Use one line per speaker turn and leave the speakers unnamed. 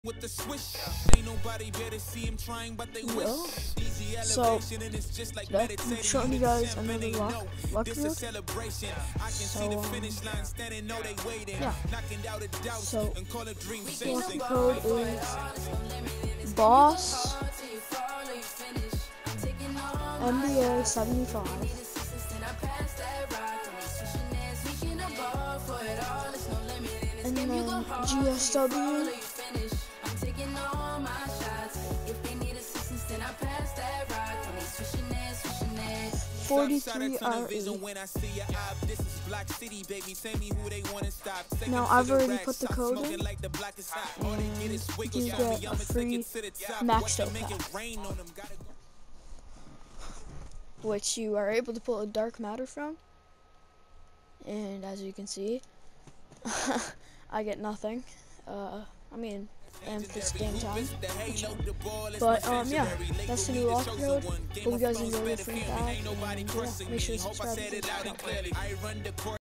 With the swish, ain't nobody better see him trying, but they wish. Easy elevation and it's just like meditating.
I'm showing you guys another luck
this
mode.
a celebration. I can see the finish line standing, know they waiting.
Yeah.
Knocking out a doubt
So
and call a dream
lucky code is Boss NBA 75. And then GSW 43 Now I've already put the code in, and you get a free max pack, which you are able to pull a dark matter from. And as you can see, I get nothing. I mean, and this game time. But yeah, that's the new lock code. Hope you guys enjoyed the free pack, and yeah, make sure to subscribe to the channel.